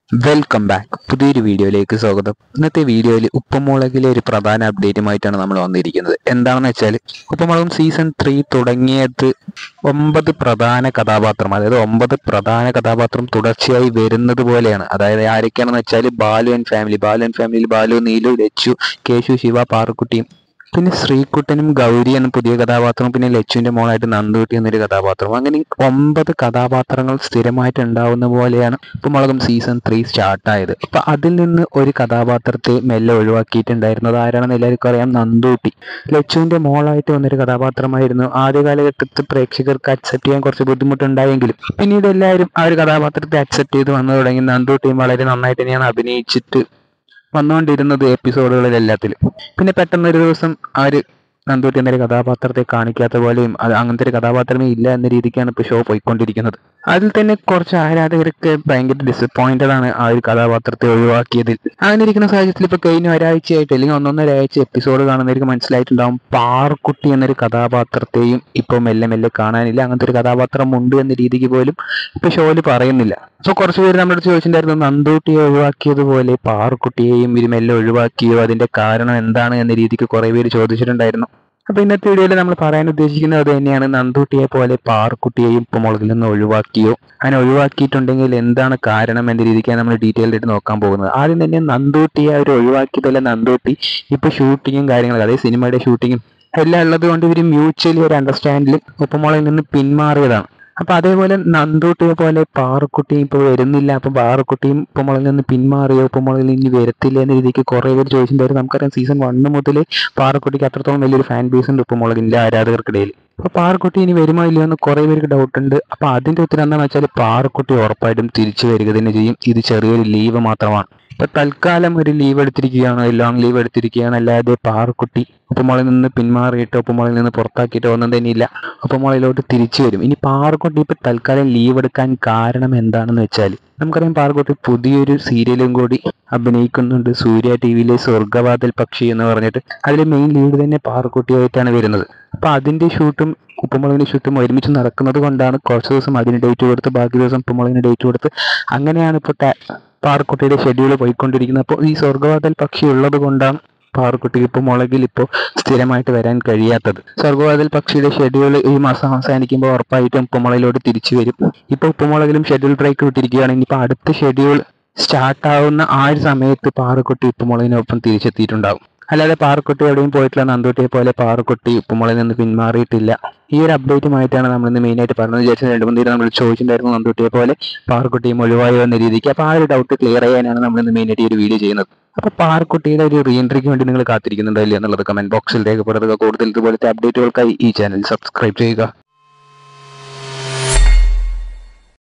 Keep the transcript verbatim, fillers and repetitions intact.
Welcome back. പുതിയൊരു വീഡിയോയിലേക്ക് സ്വാഗതം. ഇന്നത്തെ വീഡിയോയിൽ ഉപ്പുമുളകിലെ ഒരു പ്രധാന അപ്ഡേറ്റുമായിട്ടാണ് നമ്മൾ വന്നിരിക്കുന്നത്. എന്താണെന്ന് വെച്ചാൽ ഉപ്പുമുളകും സീസൺ ത്രീ തുടങ്ങിയത് ഒമ്പത് പ്രധാന കഥാപാത്രം, അതായത് ഒമ്പത് പ്രധാന കഥാപാത്രം തുടർച്ചയായി വരുന്നത് പോലെയാണ്. അതായത് ആരൊക്കെയാണെന്ന് വെച്ചാൽ Balu and family Balu and ഫാമിലിയിൽ ബാലു, നീലു, ലച്ചു, കേശു, ശിവ, പാറുക്കുട്ടിയും പിന്നെ ശ്രീകുട്ടനും ഗൗരി എന്ന പുതിയ കഥാപാത്രം, പിന്നെ ലച്ചുവിന്റെ മോളായിട്ട് നന്ദുകുട്ടി എന്നൊരു കഥാപാത്രം. അങ്ങനെ ഒമ്പത് കഥാപാത്രങ്ങൾ സ്ഥിരമായിട്ട് ഉണ്ടാവുന്ന പോലെയാണ് ഉപ്പുമുളകും സീസൺ ത്രീ സ്റ്റാർട്ടായത്. അപ്പൊ അതിൽ നിന്ന് ഒരു കഥാപാത്രത്തെ മെല്ലെ ഒഴിവാക്കിയിട്ടുണ്ടായിരുന്നത് ആരാണെന്ന് എല്ലാവർക്കും അറിയാം, നന്ദുകുട്ടി. ലച്ചുവിന്റെ മോളായിട്ട് വന്നൊരു കഥാപാത്രമായിരുന്നു. ആദ്യ കാലഘട്ടത്തിൽ പ്രേക്ഷകർക്ക് അക്സെപ്റ്റ് ചെയ്യാൻ കുറച്ച് ബുദ്ധിമുട്ടുണ്ടായെങ്കിലും പിന്നീട് എല്ലാവരും ആ ഒരു കഥാപാത്രത്തെ അക്സെപ്റ്റ് ചെയ്ത് വന്നു തുടങ്ങി. നന്ദുകുട്ടിയും വളരെ നന്നായിട്ട് തന്നെയാണ് അഭിനയിച്ചിട്ട് വന്നുകൊണ്ടിരുന്നത് എപ്പിസോഡുകളിൽ എല്ലാത്തിലും. പിന്നെ പെട്ടെന്ന് ഒരു ദിവസം ആ ഒരു നന്ദുകുട്ടി എന്നൊരു കഥാപാത്രത്തെ കാണിക്കാത്ത പോലെയും അത് അങ്ങനത്തെ ഒരു കഥാപാത്രമേ ഇല്ല എന്ന രീതിക്കാണ് ഇപ്പോൾ ഷോ പോയിക്കൊണ്ടിരിക്കുന്നത്. അതിൽ തന്നെ കുറച്ച് ആരാധകർക്ക് ഭയങ്കര ഡിസപ്പോയിന്റഡ് ആണ് ആ ഒരു കഥാപാത്രത്തെ ഒഴിവാക്കിയതിൽ. അങ്ങനെ ഇരിക്കുന്ന സാഹചര്യത്തിൽ ഇപ്പോൾ കഴിഞ്ഞ ഒരാഴ്ചയായിട്ട് അല്ലെങ്കിൽ ഒന്നൊന്നര ആഴ്ച എപ്പിസോഡ് കാണുന്നവർക്ക് മനസ്സിലായിട്ടുണ്ടാവും പാറുക്കുട്ടി എന്നൊരു കഥാപാത്രത്തെയും ഇപ്പോൾ മെല്ലെ മെല്ലെ കാണാനില്ല. അങ്ങനത്തെ ഒരു കഥാപാത്രം ഉണ്ട് എന്ന രീതിക്ക് പോലും ഇപ്പൊ ഷോയിൽ പറയുന്നില്ല. അപ്പൊ കുറച്ച് പേര് നമ്മുടെ അടുത്ത് ചോദിച്ചിട്ടുണ്ടായിരുന്നു, നന്ദുകുട്ടിയെ ഒഴിവാക്കിയതുപോലെ പാറുക്കുട്ടിയെയും ഇവര് മെല്ലെ ഒഴിവാക്കിയോ, അതിന്റെ കാരണം എന്താണ് എന്ന രീതിക്ക് കുറെ പേര് ചോദിച്ചിട്ടുണ്ടായിരുന്നു. അപ്പൊ ഇന്നത്തെ വീഡിയോയിൽ നമ്മൾ പറയാൻ ഉദ്ദേശിക്കുന്നത് അത് തന്നെയാണ്. നന്ദുകുട്ടിയെ പോലെ പാറുക്കുട്ടിയെയും ഉപ്പുമുളകിൽ നിന്ന് ഒഴിവാക്കിയോ, അങ്ങനെ ഒഴിവാക്കിയിട്ടുണ്ടെങ്കിൽ എന്താണ് കാരണം എന്ന രീതിക്കാണ് നമ്മൾ ഡീറ്റെയിൽഡ് ആയിട്ട് നോക്കാൻ പോകുന്നത്. ആദ്യം തന്നെ നന്ദുകുട്ടിയെ അവർ ഒഴിവാക്കിയതല്ല, നന്ദുകുട്ടി ഇപ്പൊ ഷൂട്ടിങ്ങും കാര്യങ്ങളും അതായത് സിനിമയുടെ ഷൂട്ടിങ്ങും എല്ലാം ഉള്ളത് കൊണ്ട് ഇവർ മ്യൂച്വലി ഒരു അണ്ടർസ്റ്റാൻഡിൽ ഉപ്പുമുളകിൽ നിന്ന് പിന്മാറിയതാണ്. അപ്പൊ അതേപോലെ നന്ദുകുട്ടിയെ പോലെ പാറുക്കുട്ടിയും ഇപ്പൊ വരുന്നില്ല, അപ്പൊ പാറുക്കുട്ടിയും ഉപ്പുമുളകിൽ നിന്ന് പിന്മാറിയോ, ഉപ്പുമുളകിൽ ഇനി വരത്തില്ല എന്ന രീതിക്ക് കുറെ പേര് ചോദിച്ചിട്ടുണ്ടായിരുന്നു. നമുക്കറിയാം സീസൺ വണ്ണ് മുതൽ പാറുക്കുട്ടിക്ക് അത്രത്തോളം വലിയൊരു ഫാൻ ബേസ് ഉണ്ട് ഉപ്പുമുളകിന്റെ ആരാധകർക്കിടയിൽ. അപ്പൊ പാറുക്കുട്ടി ഇനി വരുമോ ഇല്ലയോ എന്ന് കുറെ പേർക്ക് ഡൗട്ട് ഉണ്ട്. അപ്പൊ അതിന്റെ ഉത്തരം എന്താണെന്ന് വെച്ചാൽ പാറുക്കുട്ടി ഉറപ്പായിട്ടും തിരിച്ചു വരിക തന്നെ ചെയ്യും. ഇത് ചെറിയൊരു ലീവ് മാത്രമാണ്. ഇപ്പൊ തൽക്കാലം ഒരു ലീവ് എടുത്തിരിക്കുകയാണ്, ലോങ് ലീവ് എടുത്തിരിക്കുകയാണ്. അല്ലാതെ പാറുക്കുട്ടി ഉപ്പുമുളകിൽ നിന്ന് പിന്മാറിയിട്ട് ഉപ്പുമുളകിൽ നിന്ന് പുറത്താക്കിയിട്ട് ഒന്നും തന്നെയില്ല, ഉപ്പുമുളകിലോട്ട് തിരിച്ചു വരും. ഇനി പാറുക്കുട്ടി ഇപ്പൊ തൽക്കാലം ലീവ് എടുക്കാൻ കാരണം എന്താണെന്ന് വെച്ചാൽ നമുക്കറിയാം പാറുക്കുട്ടി പുതിയൊരു സീരിയലും കൂടി അഭിനയിക്കുന്നുണ്ട്, സൂര്യ ടി വിയിലെ സ്വർഗവാതിൽ പക്ഷി എന്ന് പറഞ്ഞിട്ട്. അതിൽ മെയിൻ ലീഡ് തന്നെ പാറുക്കുട്ടിയായിട്ടാണ് വരുന്നത്. അപ്പൊ അതിന്റെ ഷൂട്ടും ഉപ്പുമുളകിന്റെ ഷൂട്ടും ഒരുമിച്ച് നടക്കുന്നത് കൊണ്ടാണ് കുറച്ച് ദിവസം അതിന് ഡേറ്റ് കൊടുത്ത് ബാക്കി ദിവസം ഉപ്പുമുളകിന് ഡേറ്റ് കൊടുത്ത് അങ്ങനെയാണ് ഇപ്പോൾ പാറുക്കുട്ടിയുടെ ഷെഡ്യൂൾ പോയിക്കൊണ്ടിരിക്കുന്നത്. അപ്പോൾ ഈ സ്വർഗവാതിൽ പക്ഷി ഉള്ളത് കൊണ്ടാണ് പാറുക്കുട്ടിക്ക് ഇപ്പോൾ മുളകിൽ ഇപ്പോൾ സ്ഥിരമായിട്ട് വരാൻ കഴിയാത്തത്. സ്വർഗവാതിൽ പക്ഷിയുടെ ഷെഡ്യൂൾ ഈ മാസം അവസാനിക്കുമ്പോൾ ഉറപ്പായിട്ടും ഉപ്പുമുളകിലോട്ട് തിരിച്ചു വരും. ഇപ്പോൾ ഉപ്പുമുളകിലും ഷെഡ്യൂൾ ബ്രേക്ക് വിട്ടിരിക്കുകയാണ്. ഇനിയിപ്പോൾ അടുത്ത ഷെഡ്യൂൾ സ്റ്റാർട്ട് ആവുന്ന ആ ഒരു സമയത്ത് പാറുക്കുട്ടി ഉപ്പുമുളകിനൊപ്പം തിരിച്ചെത്തിയിട്ടുണ്ടാവും. അല്ലാതെ പാറുക്കുട്ടി എവിടെയും പോയിട്ടില്ല. നന്ദുകുട്ടിയെ പോലെ പാറുക്കുട്ടി ഉപ്പുമുളകിൽ നിന്ന് പിന്മാറിയിട്ടില്ല. ഈ ഒരു അപ്ഡേറ്റുമായിട്ടാണ് നമ്മൾ ഇന്ന് മെയിൻ ആയിട്ട് പറഞ്ഞത്. വിചാരിച്ചത് രണ്ട് മൂന്ന് നമ്മൾ ചോദിച്ചിട്ടുണ്ടായിരുന്നു നന്ദുകുട്ടിയെ പോലെ പാറുക്കുട്ടിയും ഒഴിവായോ എന്ന രീതിക്ക്. അപ്പൊ ആ ഒരു ഡൗട്ട് ക്ലിയർ ചെയ്യാനാണ് നമ്മൾ ഇന്ന് മെയിൻ ആയിട്ട് ഈ ഒരു വീഡിയോ ചെയ്യുന്നത്. അപ്പൊ പാറുക്കുട്ടിയുടെ ഒരു റീ എൻട്രിക്ക് വേണ്ടി നിങ്ങൾ കാത്തിരിക്കുന്നുണ്ടോ ഇല്ല എന്നുള്ളത് കമന്റ് ബോക്സിൽ രേഖപ്പെടുത്തുക. കൂടുതൽ ഇതുപോലത്തെ അപ്ഡേറ്റുകൾക്കായി ഈ ചാനൽ സബ്സ്ക്രൈബ് ചെയ്യുക.